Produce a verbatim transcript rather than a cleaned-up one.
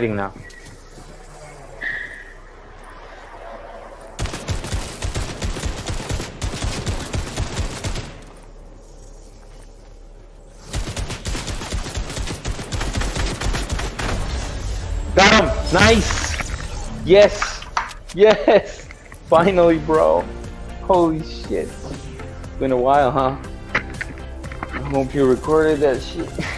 now. Got him! Nice! Yes! Yes! Finally, bro. Holy shit. It's been a while, huh? I hope you recorded that shit.